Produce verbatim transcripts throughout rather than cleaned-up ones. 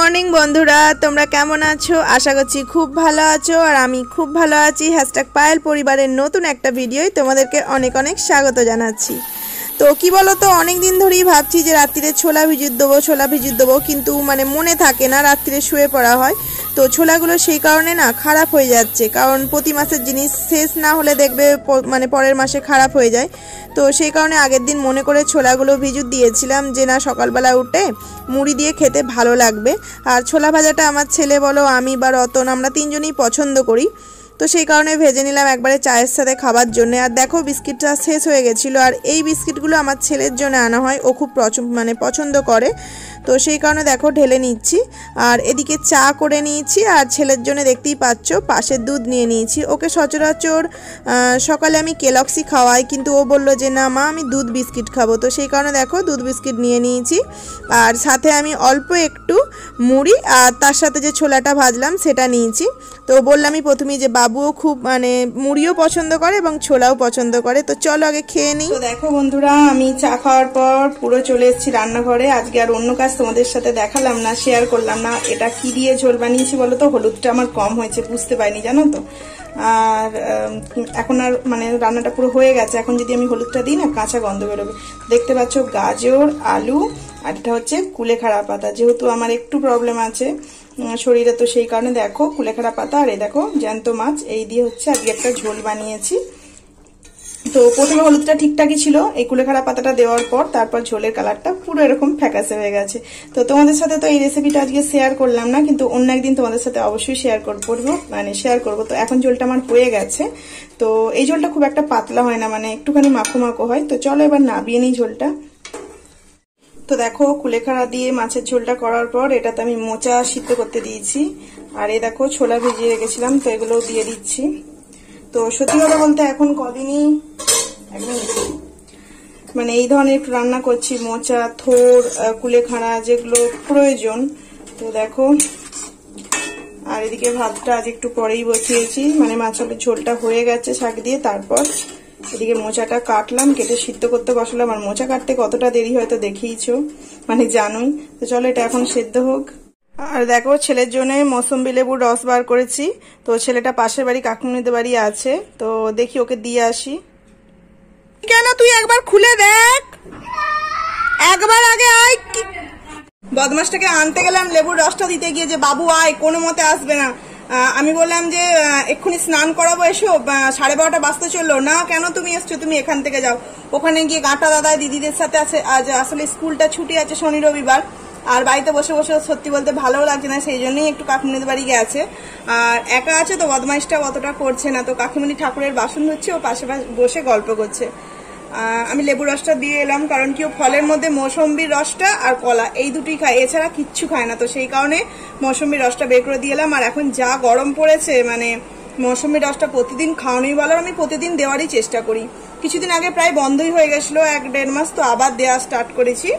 Morning বন্ধুরা, তোমরা কেমন আছো? আশা করছি খুব ভালো আছো আর আমি খুব ভালো আছি। হ্যাশট্যাগ পায়েল পরিবারের নতুন একটা ভিডিওয় তোমাদেরকে অনেক অনেক স্বাগত জানাচ্ছি। তো কি বলো তো, অনেক দিন ধরেই ভাবছি যে রাত্রিরে ছোলা ভিজিয়ে দেবো ছোলা ভিজিয়ে দেবো কিন্তু মানে মনে থাকে না, রাত্রিরে শুয়ে পড়া হয়। তো ছোলাগুলো সেই কারণে না খারাপ হয়ে যাচ্ছে, কারণ প্রতি মাসের জিনিস শেষ না হলে দেখবে মানে পরের মাসে খারাপ হয়ে যায়। তো সেই কারণে আগের দিন মনে করে ছোলাগুলো ভিজুত দিয়েছিলাম যে না সকালবেলা উঠে মুড়ি দিয়ে খেতে ভালো লাগবে। আর ছোলা ভাজাটা আমার ছেলে বলো আমি বা রতন আমরা তিনজনই পছন্দ করি, তো সেই কারণে ভেজে নিলাম একবারে চায়ের সাথে খাবার জন্য। আর দেখো বিস্কিটটা শেষ হয়ে গেছিলো, আর এই বিস্কিটগুলো আমার ছেলের জন্য আনা হয়, ও খুব মানে পছন্দ করে, তো সেই কারণে দেখো ঢেলে নিচ্ছি। আর এদিকে চা করে নিয়েছি, আর ছেলের জন্য দেখতেই পাচ্ছ পাশের দুধ নিয়ে নিয়েছি। ওকে সচরাচর সকালে আমি কেলক্সই খাওয়াই, কিন্তু ও বললো যে না মা আমি দুধ বিস্কিট খাবো, তো সেই কারণে দেখো দুধ বিস্কিট নিয়ে নিয়েছি। আর সাথে আমি অল্প একটু মুড়ি আর তার সাথে যে ছোলাটা ভাজলাম সেটা নিয়েছি। তো বললামই প্রথমেই যে বাবুও খুব মানে মুড়িও পছন্দ করে এবং ছোলাও পছন্দ করে, তো চলো আগে খেয়ে নিই। তো দেখো বন্ধুরা, আমি চা খাওয়ার পর পুরো চলে এসেছি রান্নাঘরে। আজকে আর অন্য কাজ তোমাদের সাথে দেখালাম না, শেয়ার করলাম না। এটা কি দিয়ে ঝোল বানিয়েছি বলো তো? হলুদটা আমার কম হয়েছে, বুঝতে পারিনি জানো তো। আর এখন আর মানে রান্নাটা পুরো হয়ে গেছে, এখন যদি আমি হলুদটা দিই না কাঁচা গন্ধ বেরোবে। দেখতে পাচ্ছ গাজর, আলু, আর এটা হচ্ছে কুলেখাড়া পাতা। যেহেতু আমার একটু প্রবলেম আছে শরীরে, তো সেই কারণে দেখো কুলেখাড়া পাতা আর এই দেখো জ্যান্ত মাছ, এই দিয়ে হচ্ছে আজকে একটা ঝোল বানিয়েছি। তো প্রথমে হলুদটা ঠিকঠাকই ছিল, এই কুলেখাড়া পাতাটা দেওয়ার পর তারপর ঝোলের কালারটা পুরো এরকম ফ্যাকাসে হয়ে গেছে। তো তোমাদের সাথে তো এই রেসিপিটা আজকে শেয়ার করলাম না, কিন্তু অন্য একদিন তোমাদের সাথে অবশ্যই শেয়ার করবো মানে শেয়ার করবো। তো এখন ঝোলটা আমার হয়ে গেছে। তো এই ঝোলটা খুব একটা পাতলা হয় না, মানে একটুখানি মাখো মাখো হয়। তো চলো এবার নাবিয়ে নিই ঝোলটা। তো দেখো কুলেখাড়া দিয়ে মাছের ঝোলটা করার পর এটাতে আমি মোচা সিদ্ধ করতে দিয়েছি, আর এই দেখো ছোলা ভিজিয়ে রেখেছিলাম, তো এগুলো দিয়ে দিচ্ছি। তো সত্যি কথা বলতে এখন কদিনই একদম মানে এই ধরনের একটু রান্না করছি, মোচা, থোর, কুলেখাড়া যেগুলো প্রয়োজন। তো দেখো, আর এদিকে ভাতটা আজ একটু পরেই বসিয়েছি, মানে মাছের ঝোলটা হয়ে গেছে শাক দিয়ে। তারপর এদিকে মোচাটা কাটলাম, কেটে সিদ্ধ করতে বসালাম। আর মোচা কাটতে কতটা দেরি হয়তো দেখিয়েছো, মানে জানোই। তো চলো এটা এখন সেদ্ধ হোক। আর দেখো ছেলের জন্য মৌসুম্বি লেবুর রস বার করেছি। তো ছেলেটা পাশের বাড়ি কাকুনিদের বাড়ি আছে, তো দেখি ওকে দিয়ে আসি। কেন তুই একবার খুলে দেখ, একবার আগে আয়। বদমাসটাকে আনতে গেলাম লেবুর রসটা দিতে গিয়ে যে বাবু আয়, কোনো মতে আসবে না। আমি বললাম যে এক্ষুনি স্নান করাবো, এসো, সাড়ে বারোটা বাজতে চললো। না কেন তুমি এসছো, তুমি এখান থেকে যাও। ওখানে গিয়ে গাঁটা দাদা দিদিদের সাথে আছে, আজ আসলে স্কুলটা ছুটি আছে শনি রবিবার, আর বাড়িতে বসে বসে সত্যি বলতে ভালো লাগছে না, সেই জন্যই একটু কাকিমণিদের বাড়ি গেছে। আর একা আছে তো বদমাইশটা অতটা করছে না। তো কাকিমণি ঠাকুরের বাসন ধুচ্ছে, ও পাশে বসে গল্প করছে। আমি লেবু রসটা দিয়ে এলাম, কারণ কি ও ফলের মধ্যে মৌসম্বির রসটা আর কলা এই দুটোই খায়, এছাড়া কিচ্ছু খায় না। তো সেই কারণে মৌসম্বির রসটা বের করে দিয়ে এলাম। আর এখন যা গরম পড়েছে, মানে মৌসম্বির রসটা প্রতিদিন খাওয়ানোই ভালো, আমি প্রতিদিন দেওয়ারই চেষ্টা করি। কিছুদিন আগে প্রায় বন্ধই হয়ে গেছিলো, এক দেড় মাস, তো আবার দেওয়া স্টার্ট করেছি।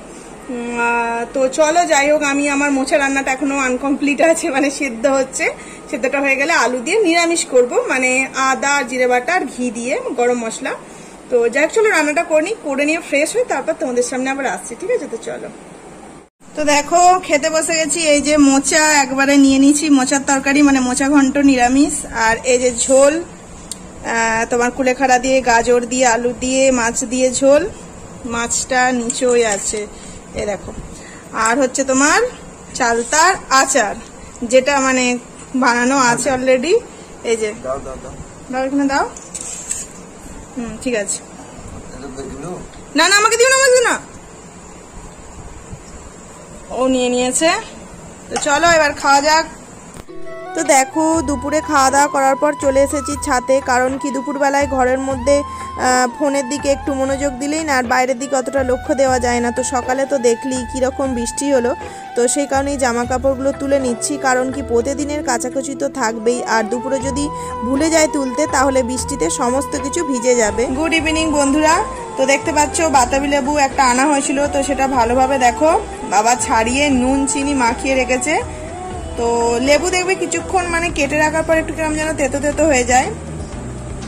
তো চলো যাই হোক, আমি আমার মোচা রান্নাটা এখনো আনকমপ্লিট আছে, মানে সেদ্ধ হচ্ছে। সেদ্ধটা হয়ে গেলে আলু দিয়ে নিরামিষ করব, মানে আদা জিরে বাটা আর ঘি দিয়ে গরম মশলা। তো যাই হোক চলো রান্নাটা করে নিই, করে নিয়ে ফ্রেশ হই, তারপর তোমাদের সামনে আবার আসছি, ঠিক আছে? তো চলো। তো দেখো খেতে বসে গেছি। এই যে মোচা একবারে নিয়ে নিয়েছি, মোচার তরকারি মানে মোচা ঘন্ট নিরামিষ। আর এই যে ঝোল তোমার কুলেখাড়া দিয়ে, গাজর দিয়ে, আলু দিয়ে, মাছ দিয়ে ঝোল। মাছটা নিচেই আছে, এই দেখো। আর হচ্ছে তোমার চালতার আচার, যেটা মানে বানানো আছে অলরেডি। এই যে দাও দাও দাও, এখানে দাও। হুম ঠিক আছে। না না আমাকে দিও না, আমাকে দিও না। ও নিয়ে নিয়েছে, তো চলো এবার খাওয়া যাক। তো দেখো দুপুরে খাওয়া দাওয়া করার পর চলে এসেছি ছাদে, কারণ কি দুপুরবেলায় ঘরের মধ্যে ফোনের দিকে একটু মনোযোগ দিলেই না, আর বাইরের দিকে অতটা লক্ষ্য দেওয়া যায় না। তো সকালে তো দেখলি কীরকম বৃষ্টি হলো, তো সেই কারণেই জামা কাপড়গুলো তুলে নিচ্ছি, কারণ কি প্রতিদিনের কাচাকুচি তো থাকবেই। আর দুপুরে যদি ভুলে যায় তুলতে, তাহলে বৃষ্টিতে সমস্ত কিছু ভিজে যাবে। গুড ইভিনিং বন্ধুরা। তো দেখতে পাচ্ছ বাতাবি লেবু একটা আনা হয়েছিল, তো সেটা ভালোভাবে দেখো বাবা ছাড়িয়ে নুন চিনি মাখিয়ে রেখেছে। তো লেবু দেখবে কিছুক্ষণ মানে কেটে রাখার পর একটু কেমন যেন তেতো তেতো হয়ে যায়।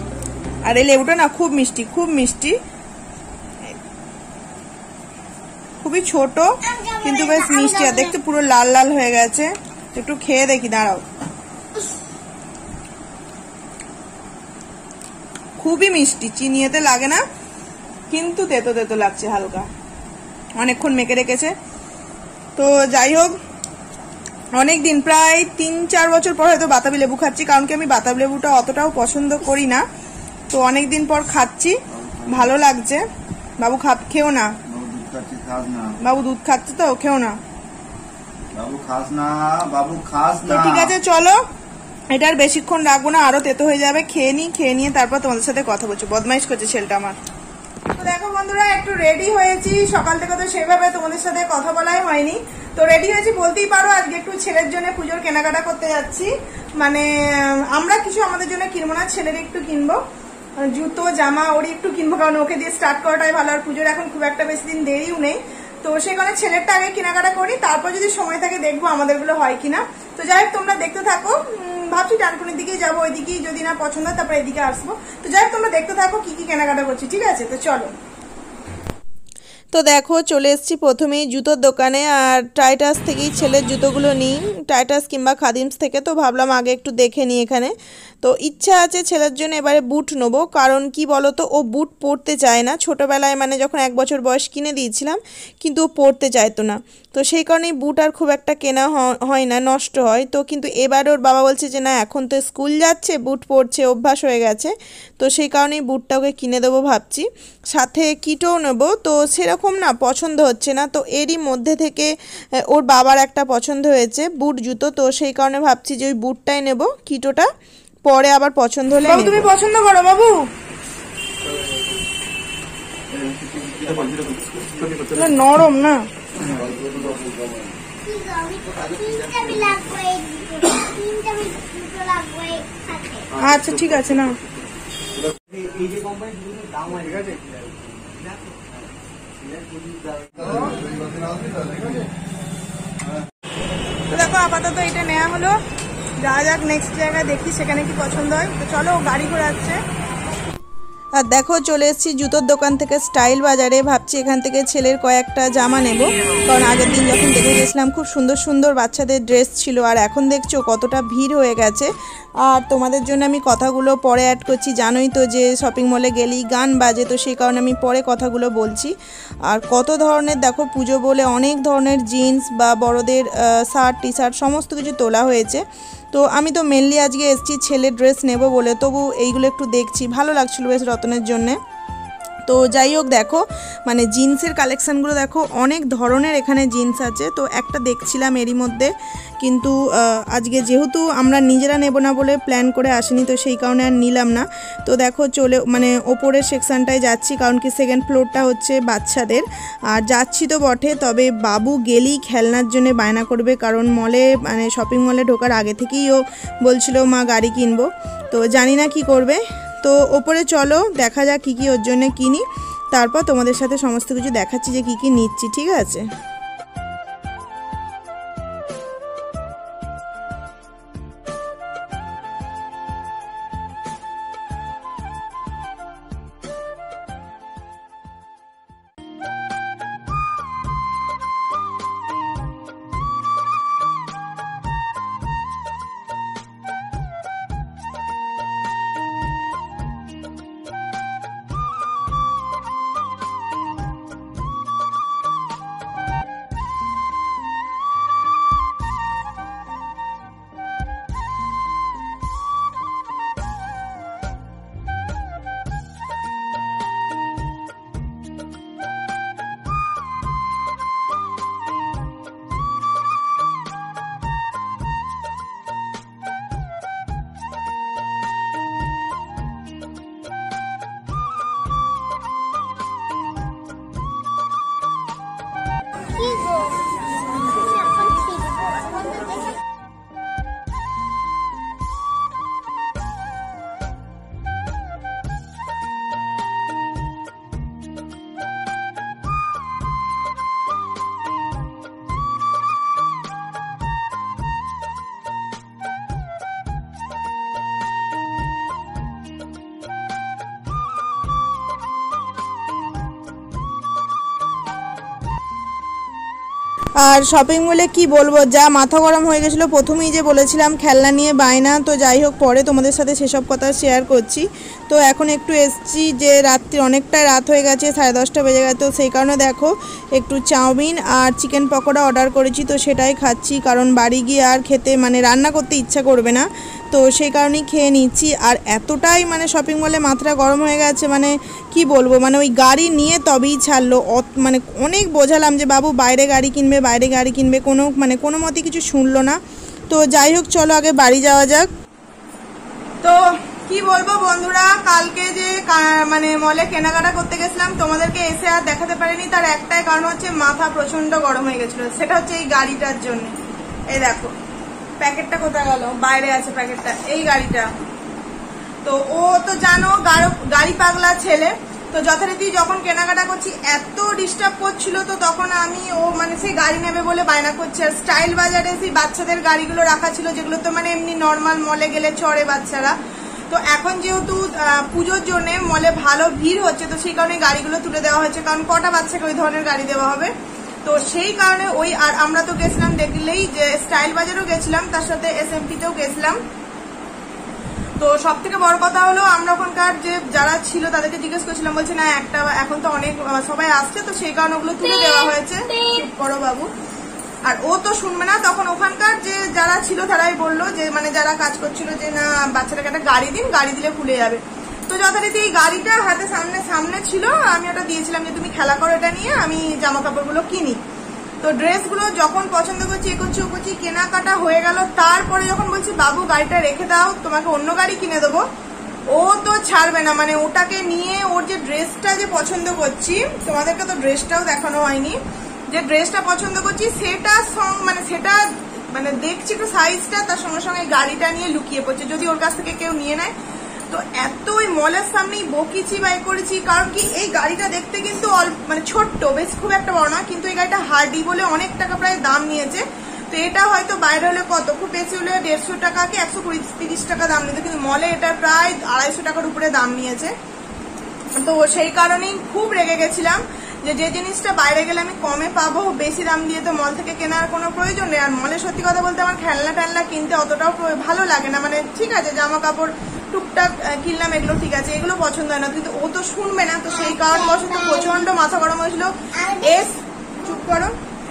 আর এই লেবুটা না খুব মিষ্টি, খুব মিষ্টি। খুবই ছোট কিন্তু বেশ মিষ্টি, আর দেখতে পুরো লাল লাল হয়ে গেছে। একটু খেয়ে দেখি, দাঁড়াও। খুবই মিষ্টি, চিনি এতে লাগে না, কিন্তু তেতো তেতো লাগছে হালকা, অনেকক্ষণ মেখে রেখেছে। তো যাই হোক, অনেক দিন, প্রায় তিন চার বছর পর হয়তো বাতাবি লেবু খাচ্ছি, কারণ কি আমি বাতাবি লেবুটা অতটাও পছন্দ করি না। তো অনেক দিন পর খাচ্ছি, ভালো লাগছে। বাবু খাপ খেও না, বাবু দুধ খাচ্ছে তো, খেও না বাবু, খাস না বাবু, খাস না। ঠিক আছে চলো, এটা আর বেশিক্ষণ রাখবো না, আরো তেতো হয়ে যাবে। খেয়ে নি, খেয়ে নিয়ে তারপর তোমাদের সাথে কথা বলছি। বদমাইশ করছে ছেলেটা আমার। তো দেখো বন্ধুরা, একটু রেডি হয়েছি, সকাল থেকে তো সেভাবে তোমাদের সাথে কথা বলাই হয়নি। তো রেডি হয়েছি বলতেই পারো, আজকে একটু ছেলের জন্য পুজোর কেনাকাটা করতে যাচ্ছি। মানে আমরা কিছু আমাদের জন্য কিনবো না, ছেলের একটু কিনবো, জুতো জামা ওরই একটু কিনবো, কারণ ওকে দিয়ে স্টার্ট করাটাই ভালো। আর পুজোর এখন খুব একটা বেশি দিন দেরিও নেই, তো সেই কারণে ছেলেরটা আগে কেনাকাটা করি, তারপর যদি সময় থাকে দেখবো আমাদের গুলো হয় কিনা। তো যাই হোক, তোমরা দেখতে থাকো। ভাবছি ডানকুনির দিকেই যাবো, ওইদিকেই যদি না পছন্দ হয় তারপর এদিকে আসবো। তো যাই হোক, তোমরা দেখতে থাকো কি কি কেনাকাটা করছি, ঠিক আছে? তো চলো। তো দেখো, চলে এসেছি প্রথমেই জুতোর দোকানে, আর টাইটাস থেকেই ছেলের জুতোগুলো নিই, টাইটাস কিংবা খাদিমস থেকে। তো ভাবলাম আগে একটু দেখে নিই এখানে। তো ইচ্ছা আছে ছেলের জন্য এবারে বুট নেবো, কারণ কি বলতো, ও বুট পরতে চায় না। ছোটোবেলায় মানে যখন এক বছর বয়স কিনে দিয়েছিলাম, কিন্তু ও পরতে চাইতো না। তো সেই কারণেই বুট আর খুব একটা কেনা হয় না, নষ্ট হয়। তো কিন্তু এবার ওর বাবা বলছে যে না, এখন তো স্কুল যাচ্ছে, বুট পরছে, অভ্যাস হয়ে গেছে। তো সেই কারণেই বুটটা ওকে কিনে দেবো ভাবছি, সাথে কিটও নেবো। তো সেরকম না পছন্দ হচ্ছে না, তো এরই মধ্যে থেকে ওর বাবার একটা পছন্দ হয়েছে বুট জুতো। তো সেই কারণে ভাবছি যে ওই বুটটাই নেবো, কিটোটা পরে আবার পছন্দ হলে। তুমি পছন্দ করো বাবু? নরম না, আচ্ছা ঠিক আছে না। দেখো আপাতত এটা নেওয়া হলো, যা যাক নেক্সট জায়গায় দেখি সেখানে কি পছন্দ হয়। তো চলো, গাড়ি ঘোরাচ্ছে। আর দেখো, চলে এসেছি জুতোর দোকান থেকে স্টাইল বাজারে। ভাবছি এখান থেকে ছেলের কয়েকটা জামা নেব, কারণ আগের দিন যখন দেখে গেছিলাম খুব সুন্দর সুন্দর বাচ্চাদের ড্রেস ছিল, আর এখন দেখছো কতটা ভিড় হয়ে গেছে। আর তোমাদের জন্য আমি কথাগুলো পরে অ্যাড করছি, জানোই তো যে শপিং মলে গেলেই গান বাজে, তো সেই কারণে আমি পরে কথাগুলো বলছি। আর কত ধরনের দেখো, পুজো বলে অনেক ধরনের জিন্স বা বড়দের শার্ট টি শার্ট সমস্ত কিছু তোলা হয়েছে। তো আমি তো মেনলি আজকে এসেছি ছেলের ড্রেস নেব বলে, তবু এইগুলো একটু দেখছি, ভালো লাগছিল বেশ রতনের জন্যে। তো যাই হোক, দেখো মানে জিন্সের কালেকশানগুলো দেখো, অনেক ধরনের এখানে জিন্স আছে। তো একটা দেখছিলাম এরই মধ্যে, কিন্তু আজকে যেহেতু আমরা নিজেরা নেব না বলে প্ল্যান করে আসিনি, তো সেই কারণে আর নিলাম না। তো দেখো চলে মানে ওপরের সেকশানটায় যাচ্ছি, কারণ কি সেকেন্ড ফ্লোরটা হচ্ছে বাচ্চাদের। আর যাচ্ছি তো বটে, তবে বাবু গেলেই খেলনার জন্য বায়না করবে, কারণ মলে মানে শপিং মলে ঢোকার আগে থেকেই ও বলছিল মা গাড়ি কিনবো। তো জানি না কি করবে। তো ওপরে চলো, দেখা যাক কী কী ওর জন্য কিনি, তারপর তোমাদের সাথে সমস্ত কিছু দেখাচ্ছি যে কী কী নিচ্ছি, ঠিক আছে? আর শপিং মলে কি বলবো, যা মাথা গরম হয়ে গেছিলো। প্রথমেই যে বলেছিলাম খেলনা নিয়ে বায়না, তো যাই হোক পরে তোমাদের সাথে সেসব কথা শেয়ার করছি। তো এখন একটু এসছি যে রাত্রি অনেকটাই রাত হয়ে গেছে, সাড়ে দশটা বেজে গেছে, তো সেই কারণে দেখো একটু চাউমিন আর চিকেন পকোড়া অর্ডার করেছি, তো সেটাই খাচ্ছি। কারণ বাড়ি গিয়ে আর খেতে মানে রান্না করতে ইচ্ছা করবে না, তো সেই কারণেই খেয়ে নিচ্ছি। আর এতটাই মানে শপিং মলে মাথাটা গরম হয়ে গেছে, মানে কি বলবো, মানে ওই গাড়ি নিয়ে তবেই ছাড়লো। মানে অনেক বোঝালাম যে বাবু বাইরে গাড়ি কিনবে, বাইরে গাড়ি কিনবে, কোনো মানে কোনো মতে কিছু শুনলো না। তো যাই হোক চলো আগে বাড়ি যাওয়া যাক। তো কি বলবো বন্ধুরা, কালকে যে মানে মলে কেনাকাটা করতে গেছিলাম তোমাদেরকে এসে আর দেখাতে পারিনি, তার একটাই কারণ হচ্ছে মাথা প্রচন্ড গরম হয়ে গেছিল। সেটা হচ্ছে এই গাড়িটার জন্য। এই দেখো প্যাকেটটা কোথায় গেল, বাইরে আছে প্যাকেটটা, এই গাড়িটা। তো ও তো জানো গাড়ি পাগলা ছেলে, তো যথারীতি যখন কেনাকাটা করছি এত ডিস্টার্ব করছিল, তো তখন আমি ও মানে সেই গাড়ি নেবে বলে বায়না করছে। আর স্টাইল বাজারে সেই বাচ্চাদের গাড়িগুলো রাখা ছিল, যেগুলো তো মানে এমনি নর্মাল মলে গেলে চড়ে বাচ্চারা। তো এখন যেহেতু পুজোর জন্য মলে ভালো ভিড় হচ্ছে, তো সেই কারণে গাড়িগুলো তুলে দেওয়া হয়েছে, কারণ কটা বাচ্চাকে ওই ধরনের গাড়ি দেওয়া হবে। তো সেই কারণে ওই আর আমরা তো গেছিলাম দেখলেই যে স্টাইল বাজারেও গেছিলাম, তার সাথে এস এম পিতেও গেছিলাম। তো সব থেকে বড় কথা হলো আমরা ওখানকার যে যারা ছিল তাদেরকে জিজ্ঞেস করছিলাম, বলছে না একটা এখন তো অনেক সবাই আসছে, তো সেই কারণে ওগুলো তুলে দেওয়া হয়েছে। বড় বাবু আর ও তো শুনবে না, তখন ওখানকার যে যারা ছিল তারাই বললো যে মানে যারা কাজ করছিল যে না বাচ্চাটাকে একটা গাড়ি দিন, গাড়ি দিলে খুলে যাবে। তো যথারীতি এই গাড়িটা হাতে সামনে সামনে ছিল, আমি ওটা দিয়েছিলাম যে তুমি খেলা করো এটা নিয়ে, আমি জামা কাপড়গুলো কিনি। তো ড্রেসগুলো যখন পছন্দ করছি এ করছি ও করছি, কেনাকাটা হয়ে গেল। তারপরে যখন বলছি বাবু গাড়িটা রেখে দাও, তোমাকে অন্য গাড়ি কিনে দেবো, ও তো ছাড়বে না। মানে ওটাকে নিয়ে ওর যে ড্রেসটা যে পছন্দ করছি, তোমাদেরকে তো ড্রেসটাও দেখানো হয়নি, যে ড্রেসটা পছন্দ করছি সেটা মানে সেটা মানে দেখছি একটু সাইজটা, তার সঙ্গে সঙ্গে গাড়িটা নিয়ে লুকিয়ে পড়ছে যদি ওর কাছ থেকে কেউ নিয়ে নেয়। তো এত ওই মলের সামনেই বকিছি বাই করেছি, কারণ কি এই গাড়িটা দেখতে কিন্তু মানে ছোট্ট, বেশ খুব একটা বড় না, কিন্তু এই গাড়িটা হার্ডি বলে অনেক টাকা প্রায় দাম নিয়েছে। তো এটা হয়তো বাইরে হলে কত, খুব বেশি হলে দেড়শো টাকা কি একশো কুড়ি তিরিশ টাকা দাম নিতে, কিন্তু মলে এটা প্রায় আড়াইশো টাকার উপরে দাম নিয়েছে। তো সেই কারণেই খুব রেগে গেছিলাম যে যে জিনিসটা বাইরে গেলে আমি কমে পাবো, বেশি দাম দিয়ে তো মল থেকে কেনার কোনো প্রয়োজন নেই। আর মলে সত্যি কথা বলতে আমার খেলনা টেলনা কিনতে অতটাও ভালো লাগে না, মানে ঠিক আছে জামা কাপড় টুকটাক কিনলাম এগুলো ঠিক আছে, এগুলো পছন্দ হয় না, কিন্তু ও তো শুনবে না। তো সেই কারণবশত প্রচন্ড মাথা গরম হয়েছিল। এস চুপ করো,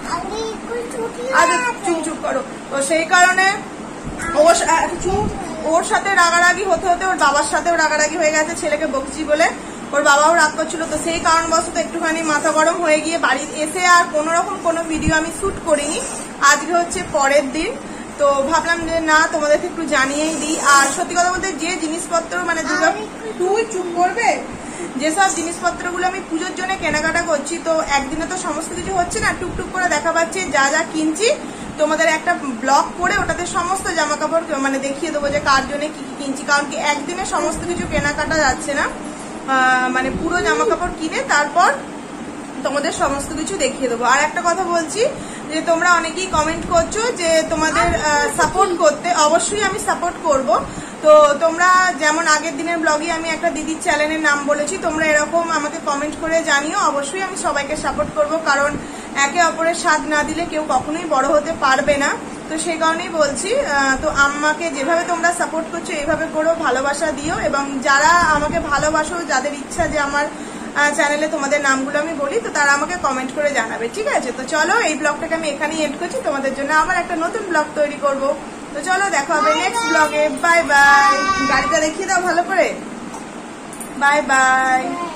আচ্ছা চুপ চুপ করো। তো সেই কারণে ওর ওর সাথে রাগারাগি হতে হতে ওর বাবার সাথেও রাগারাগি হয়ে গেছে, ছেলেকে বকছি বলে ওর বাবাও রাগ করছিল। তো সেই কারণবশত একটুখানি মাথা গরম হয়ে গিয়ে বাড়ি এসে আর কোনো রকম কোনো ভিডিও আমি শুট করিনি। আজকে হচ্ছে পরের দিন, তো ভাবলাম যে না তোমাদেরকে একটু জানিয়েই দিই। আর সত্যি কথা বলতে যে জিনিসপত্র মানে দুর্গা তুই চুপ করবে, যেসব জিনিসপত্রগুলো আমি পুজোর জন্য কেনাকাটা করছি, তো একদিনে তো সমস্ত কিছু হচ্ছে না, টুকটুক করে দেখা পাচ্ছে যা যা কিনছি তোমাদের একটা ব্লগ করে ওটাতে সমস্ত জামা কাপড় মানে দেখিয়ে দেবো যে কার জন্য কি কি কিনছি, কারণ কি একদিনে সমস্ত কিছু কেনাকাটা যাচ্ছে না, মানে পুরো জামা কাপড় কিনে তারপর তোমাদের সমস্ত কিছু দেখিয়ে দেবো। আর একটা কথা বলছি যে তোমরা অনেকেই কমেন্ট করছো যে তোমাদের সাপোর্ট করতে, অবশ্যই আমি সাপোর্ট করব। তো তোমরা যেমন আগের দিনের ব্লগে আমি একটা দিদির চ্যানেলের নাম বলেছি, তোমরা এরকম আমাকে কমেন্ট করে জানিও, অবশ্যই আমি সবাইকে সাপোর্ট করব, কারণ একে অপরের সাথ না দিলে কেউ কখনোই বড় হতে পারবে না। তো সেই কারণেই বলছি, তো আমাকে যেভাবে তোমরা সাপোর্ট করছো এইভাবে করো, ভালোবাসা দিও, এবং যারা আমাকে ভালোবাসো, যাদের ইচ্ছা যে আমার চ্যানেলে তোমাদের নামগুলো আমি বলি, তো তারা আমাকে কমেন্ট করে জানাবে, ঠিক আছে? তো চলো এই ব্লগটাকে আমি এখানেই এড করছি, তোমাদের জন্য আবার একটা নতুন ব্লগ তৈরি করব। তো চলো দেখা হবে নেক্সট ব্লগে, বাই বাই। গাড়িটা দেখিয়ে দাও ভালো করে, বাই বাই।